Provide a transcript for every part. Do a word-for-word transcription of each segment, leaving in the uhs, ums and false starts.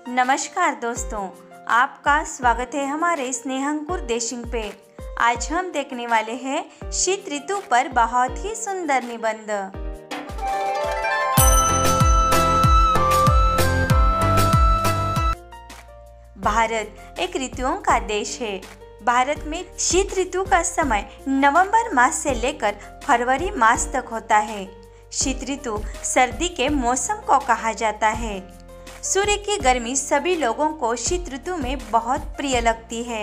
नमस्कार दोस्तों, आपका स्वागत है हमारे स्नेहंकुर देशिंग पे। आज हम देखने वाले हैं शीत ऋतु पर बहुत ही सुंदर निबंध। भारत एक ऋतुओं का देश है। भारत में शीत ऋतु का समय नवंबर मास से लेकर फरवरी मास तक होता है। शीत ऋतु सर्दी के मौसम को कहा जाता है। सूर्य की गर्मी सभी लोगों को शीत ऋतु में बहुत प्रिय लगती है।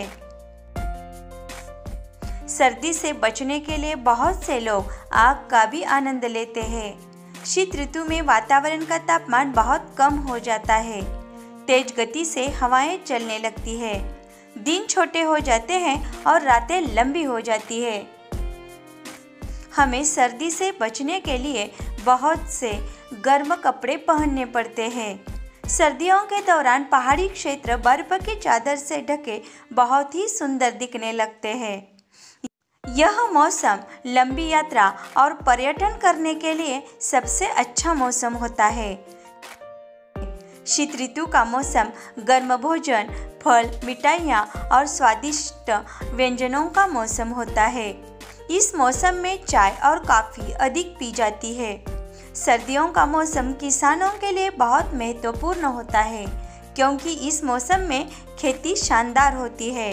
सर्दी से बचने के लिए बहुत से लोग आग का भी आनंद लेते हैं। शीत ऋतु में वातावरण का तापमान बहुत कम हो जाता है। तेज गति से हवाएं चलने लगती है। दिन छोटे हो जाते हैं और रातें लंबी हो जाती है। हमें सर्दी से बचने के लिए बहुत से गर्म कपड़े पहनने पड़ते हैं। सर्दियों के दौरान पहाड़ी क्षेत्र बर्फ की चादर से ढके बहुत ही सुंदर दिखने लगते हैं। यह मौसम लंबी यात्रा और पर्यटन करने के लिए सबसे अच्छा मौसम होता है। शीत ऋतु का मौसम गर्म भोजन, फल, मिठाइयाँ और स्वादिष्ट व्यंजनों का मौसम होता है। इस मौसम में चाय और कॉफ़ी अधिक पी जाती है। सर्दियों का मौसम किसानों के लिए बहुत महत्वपूर्ण होता है, क्योंकि इस मौसम में खेती शानदार होती है।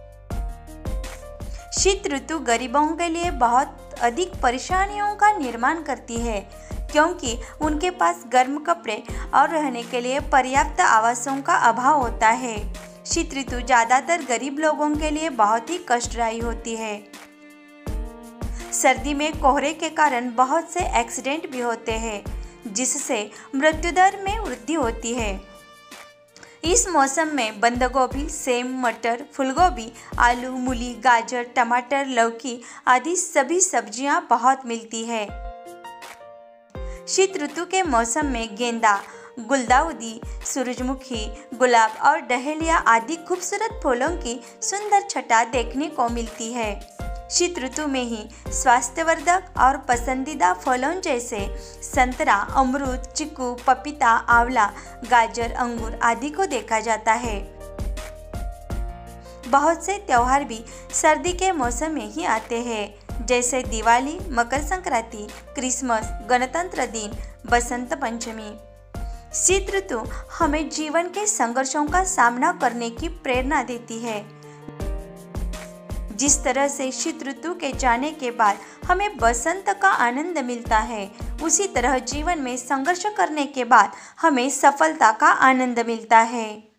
शीत ऋतु गरीबों के लिए बहुत अधिक परेशानियों का निर्माण करती है, क्योंकि उनके पास गर्म कपड़े और रहने के लिए पर्याप्त आवासों का अभाव होता है। शीत ऋतु ज़्यादातर गरीब लोगों के लिए बहुत ही कष्टदायी होती है। सर्दी में कोहरे के कारण बहुत से एक्सीडेंट भी होते हैं, जिससे मृत्यु दर में वृद्धि होती है। इस मौसम में बंद गोभी, सेम, मटर, फूलगोभी, आलू, मूली, गाजर, टमाटर, लौकी आदि सभी सब्जियां बहुत मिलती है। शीत ऋतु के मौसम में गेंदा, गुलदाउदी, सूरजमुखी, गुलाब और डहेलिया आदि खूबसूरत फूलों की सुंदर छटा देखने को मिलती है। शीत ऋतु में ही स्वास्थ्यवर्धक और पसंदीदा फलों जैसे संतरा, अमरूद, चीकू, पपीता, आंवला, गाजर, अंगूर आदि को देखा जाता है। बहुत से त्योहार भी सर्दी के मौसम में ही आते हैं, जैसे दिवाली, मकर संक्रांति, क्रिसमस, गणतंत्र दिन, बसंत पंचमी। शीत ऋतु हमें जीवन के संघर्षों का सामना करने की प्रेरणा देती है। जिस तरह से शीत ऋतु के जाने के बाद हमें बसंत का आनंद मिलता है, उसी तरह जीवन में संघर्ष करने के बाद हमें सफलता का आनंद मिलता है।